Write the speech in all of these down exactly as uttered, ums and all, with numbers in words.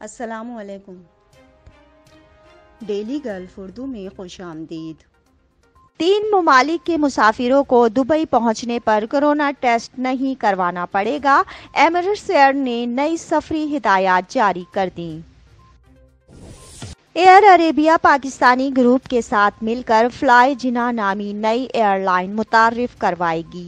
السلام علیکم۔ Daily golf Urdu میں خوش آمدید۔ تین ممالک کے مسافروں کو دبئی پہنچنے پر کورونا ٹیسٹ نہیں کروانا پڑے گا، ایمریٹس ایئر نے نئی سفری ہدایات جاری کر دیں۔ ایئر عربیہ پاکستانی گروپ کے ساتھ مل کر فلائی جناح نامی نئی ایئر لائن متعارف کروائے گی۔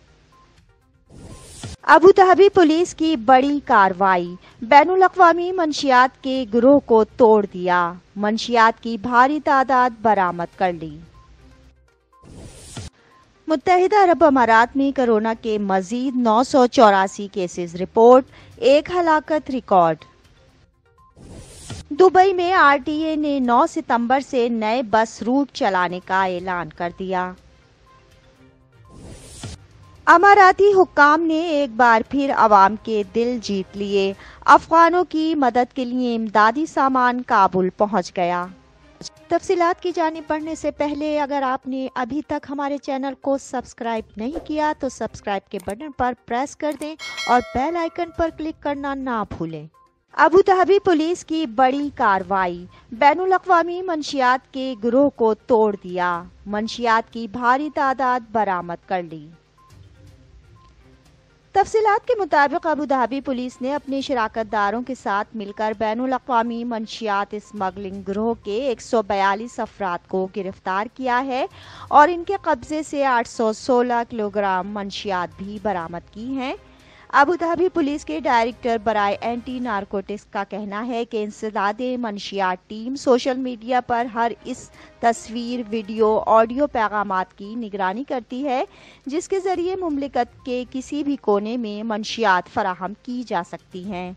ابوظہبی پولیس کی بڑی کارروائی، بین الاقوامی منشیات کے گروہ کو توڑ دیا، منشیات کی بھاری تعداد برآمد کر لی۔ متحدہ عرب امارات میں کورونا کے مزید نو سو چوراسی کیسز رپورٹ، ایک ہلاکت ریکارڈ۔ دبئی میں آر ٹی اے نے نو ستمبر سے نئے بس روٹ چلانے کا اعلان کر دیا۔ اماراتی حکام نے ایک بار پھر عوام کے دل جیت لیے، افغانوں کی مدد کے لیے امدادی سامان کابل پہنچ گیا۔ تفصیلات کی جانب بڑھنے سے پہلے اگر آپ نے ابھی تک ہمارے چینل کو سبسکرائب نہیں کیا تو سبسکرائب کے بٹن پر پریس کر دیں اور بیل آئیکن پر کلک کرنا نہ بھولیں۔ ابوظہبی پولیس کی بڑی کارروائی، بین الاقوامی منشیات کے گروہ کو توڑ دیا، منشیات کی بھاری تعداد برآمد کر لی۔ تفصیلات کے مطابق ابوظہبی پولیس نے اپنے شراکت داروں کے ساتھ مل کر بین الاقوامی منشیات اسمگلنگ گروہ کے ایک سو بیالیس افراد کو گرفتار کیا ہے اور ان کے قبضے سے آٹھ سو سولہ کلو گرام منشیات بھی برآمد کی ہیں۔ ابوظہبی پولیس کے ڈائریکٹر برائے اینٹی نارکوٹکس کا کہنا ہے کہ انسداد منشیات ٹیم سوشل میڈیا پر ہر اس تصویر، ویڈیو، آڈیو پیغامات کی نگرانی کرتی ہے جس کے ذریعے مملکت کے کسی بھی کونے میں منشیات فراہم کی جا سکتی ہیں۔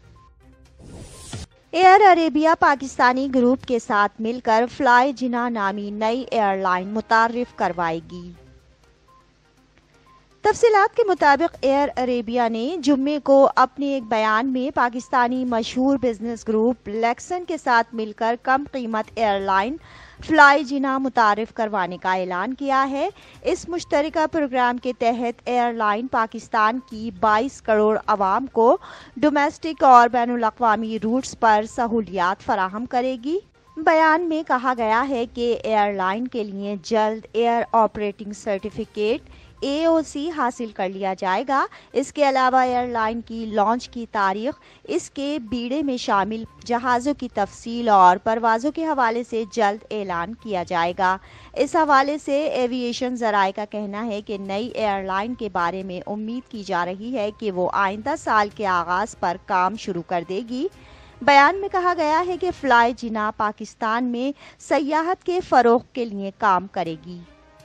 ایئر عربیہ پاکستانی گروپ کے ساتھ مل کر فلائی جناح نامی نئی ایئر لائن متعارف کروائے گی۔ تفصیلات کے مطابق ایئر عربیہ نے جمعے کو اپنے ایک بیان میں پاکستانی مشہور بزنس گروپ لیکسن کے ساتھ مل کر کم قیمت ایئر لائن فلائی جناح متعارف کروانے کا اعلان کیا ہے۔ اس مشترکہ پروگرام کے تحت ایئر لائن پاکستان کی بائیس کروڑ عوام کو ڈومیسٹک اور بین الاقوامی روٹس پر سہولیات فراہم کرے گی۔ بیان میں کہا گیا ہے کہ ایئر لائن کے لیے جلد air operating certificate A O C حاصل کر لیا جائے گا۔ اس کے علاوہ ایئر لائن کی لانچ کی تاریخ، اس کے بیڑے میں شامل جہازوں کی تفصیل اور پروازوں کے حوالے سے جلد اعلان کیا جائے گا۔ اس حوالے سے ایوی ایشن ذرائع کا کہنا ہے کہ نئی ایئر لائن کے بارے میں امید کی جا رہی ہے کہ وہ آئندہ سال کے آغاز پر کام شروع کر دے گی۔ بیان میں کہا گیا ہے کہ فلائی جناح پاکستان میں سیاحت کے فروغ کے لیے کام کرے گی۔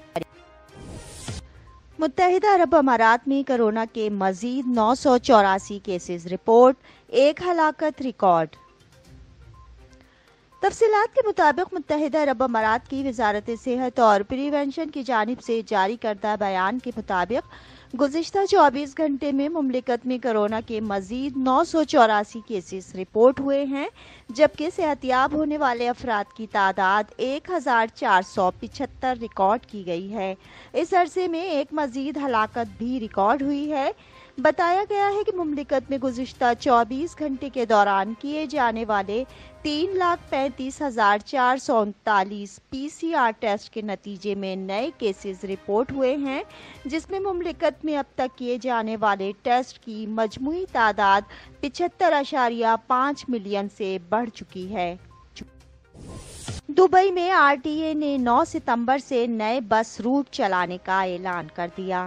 متحدہ عرب امارات میں کورونا کے مزید نو سو چوراسی کیسز رپورٹ، ایک ہلاکت ریکارڈ۔ تفصیلات کے مطابق متحدہ عرب امارات کی وزارت صحت اور پریونشن کی جانب سے جاری کردہ بیان کے مطابق گزشتہ چوبیس گھنٹے میں مملکت میں کورونا کے مزید نو سو چوراسی کیسز رپورٹ ہوئے ہیں، جبکہ صحت یاب ہونے والے افراد کی تعداد ایک ہزار چار سو پچہتر ریکارڈ کی گئی ہے۔ اس عرصے میں ایک مزید ہلاکت بھی ریکارڈ ہوئی ہے۔ بتایا گیا ہے کہ مملکت میں گزشتہ چوبیس گھنٹے کے دوران کیے جانے والے تین لاکھ پینتیس ہزار چار سو انتالیس پی سی آر ٹیسٹ کے نتیجے میں نئے کیسز رپورٹ ہوئے ہیں، جس میں مملکت میں اب تک کیے جانے والے ٹیسٹ کی مجموعی تعداد پچہتر اشاریہ پانچ ملین سے بڑھ چکی ہے۔ دبئی میں آر ٹی اے نے نو ستمبر سے نئے بس روٹ چلانے کا اعلان کر دیا۔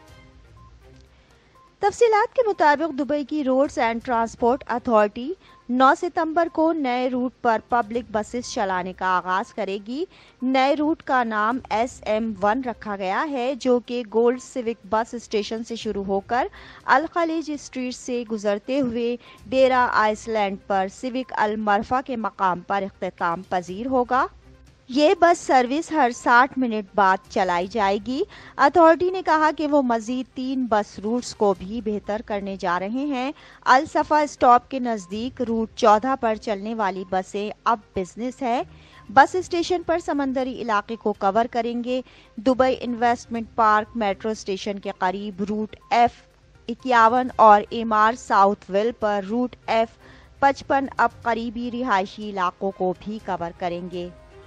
تفصیلات کے مطابق دبئی کی روڈز اینڈ ٹرانسپورٹ اتھارٹی نو ستمبر کو نئے روٹ پر پبلک بسز چلانے کا آغاز کرے گی۔ نئے روٹ کا نام ایس ایم ون رکھا گیا ہے، جو کہ گولڈ سیوک بس اسٹیشن سے شروع ہو کر الخلیج اسٹریٹ سے گزرتے ہوئے ڈیرہ آئس لینڈ پر سیوک المرفا کے مقام پر اختتام پذیر ہوگا۔ یہ بس سروس ہر ساٹھ منٹ بعد چلائی جائے گی۔ اتھارٹی نے کہا کہ وہ مزید تین بس روٹس کو بھی بہتر کرنے جا رہے ہیں۔ الصفا اسٹاپ کے نزدیک روٹ چودہ پر چلنے والی بسیں اب بزنس ہے۔ بس اسٹیشن پر سمندری علاقے کو کور کریں گے۔ Dubai investment park metro station کے قریب روٹ ایف اکیاون اور ایمار ساؤتھ ویل پر روٹ ایف पचपन अब करीबी रिहायशी इलाकों को भी कवर करेंगे।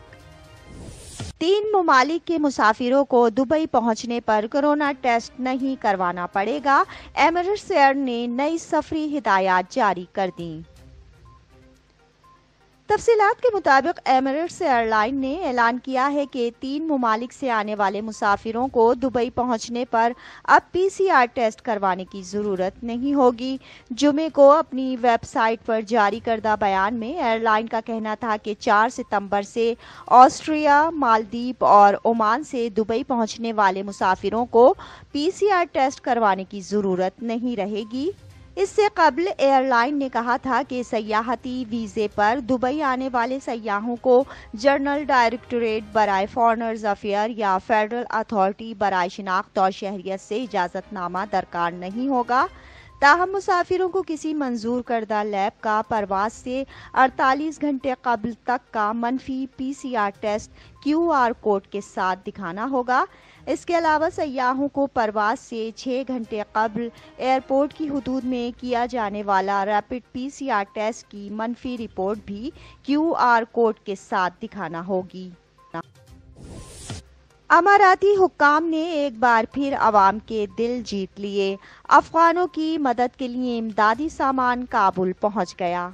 तीन ममालिक के मुसाफिरों को दुबई पहुंचने पर कोरोना टेस्ट नहीं करवाना पड़ेगा। एमिरेट्स एयर ने नई सफरी हिदायत जारी कर दी। तफसीलात के मुताबिक एमिरेट्स एयरलाइन ने ऐलान किया है कि तीन ममालिक से आने वाले मुसाफिरों को दुबई पहुंचने पर अब पीसीआर टेस्ट करवाने की ज़रूरत नहीं होगी। जुमे को अपनी वेबसाइट पर जारी करदा बयान में एयरलाइन का कहना था कि चार सितंबर से ऑस्ट्रिया, मालदीव और ओमान से दुबई पहुंचने वाले मुसाफिरों को पीसीआर टेस्ट करवाने की ज़रूरत नहीं रहेगी। इससे कबल एयरलाइन ने कहा था कि सयाहती वीज़े पर दुबई आने वाले सयाहों को जनरल डायरेक्टरेट बराए फॉरेनर्स अफेयर या फेडरल अथॉरिटी बराए शिनाख्त और शहरियत से इजाज़तनामा दरकार नहीं होगा। ताहम मुसाफिरों को किसी मंजूर करदा लैब का परवाज से अड़तालीस घंटे कबल तक का मनफी पीसीआर टेस्ट क्यूआर कोड के साथ दिखाना होगा। इसके अलावा सयाहों को परवाज से छः घंटे कबल एयरपोर्ट की हुदूद में किया जाने वाला रैपिड पीसीआर टेस्ट की मनफी रिपोर्ट भी क्यूआर कोड के साथ दिखाना होगी। अमाराती हुक्काम ने एक बार फिर अवाम के दिल जीत लिए। अफगानों की मदद के लिए इमदादी सामान काबुल पहुंच गया।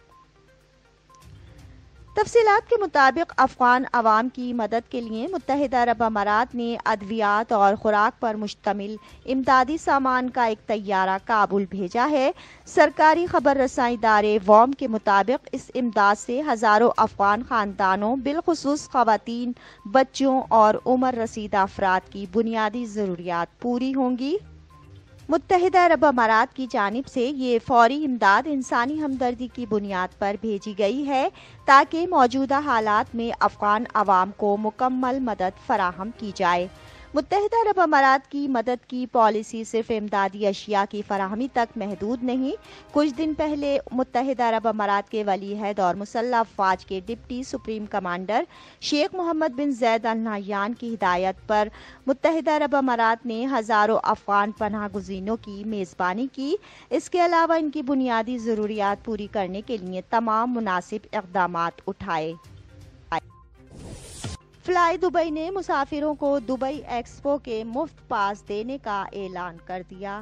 तफसीलात के मुताबिक अफगान अवाम की मदद के लिए मुत्तहिदा अरब अमारात ने अद्वियात और खुराक पर मुश्तमिल इमदादी सामान का एक तैयारा काबुल भेजा है। सरकारी खबर रसाई इदारे वॉम के मुताबिक इस इमदाद से हज़ारों अफगान खानदानों बिलखुसूस ख़वातीन, बच्चों और उम्र रसीदा अफराद की बुनियादी ज़रूरियात पूरी होंगी। मुत्तहिदा अरब अमारात की जानिब से ये फौरी इमदाद इंसानी हमदर्दी की बुनियाद पर भेजी गई है ताकि मौजूदा हालात में अफगान अवाम को मुकम्मल मदद फराहम की जाए। मुत्तहिदा अरब अमारात की मदद की पॉलिसी सिर्फ इमदादी अशिया की फराहमी तक महदूद नहीं। कुछ दिन पहले मुत्तहिदा अरब अमारात के वलीअहद और मुसल्लह अफवाज के deputy supreme commander Sheikh Mohammed bin Zayed Al Nahyan की हिदायत पर मुत्तहिदा अरब अमारात ने हज़ारों अफगान पनाह गुज़ीनों की मेज़बानी की। इसके अलावा इनकी बुनियादी ज़रूरियात पूरी करने के लिए तमाम मुनासिब इक़दामात उठाए। फ्लाई दुबई ने मुसाफिरों को दुबई एक्सपो के मुफ्त पास देने का ऐलान कर दिया।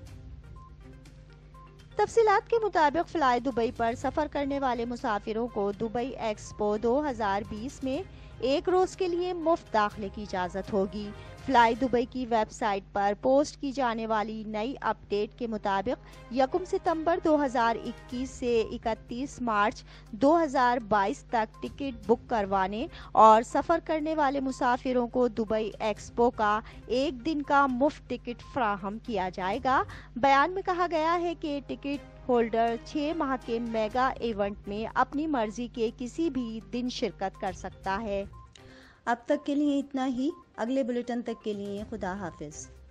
तफसीलात के मुताबिक फ्लाई दुबई पर सफर करने वाले मुसाफिरों को दुबई एक्सपो दो हज़ार बीस में एक रोज के लिए मुफ्त दाखिले की इजाजत होगी। फ्लाई दुबई की वेबसाइट पर पोस्ट की जाने वाली नई अपडेट के मुताबिक यकम सितंबर दो हज़ार इक्कीस से इकतीस मार्च दो हज़ार बाईस तक टिकट बुक करवाने और सफ़र करने वाले मुसाफिरों को दुबई एक्सपो का एक दिन का मुफ्त टिकट फराहम किया जाएगा। बयान में कहा गया है कि टिकट होल्डर छः माह के मेगा इवेंट में अपनी मर्जी के किसी भी दिन शिरकत कर सकता है। अब तक के लिए इतना ही। अगले बुलेटिन तक के लिए खुदा हाफिज।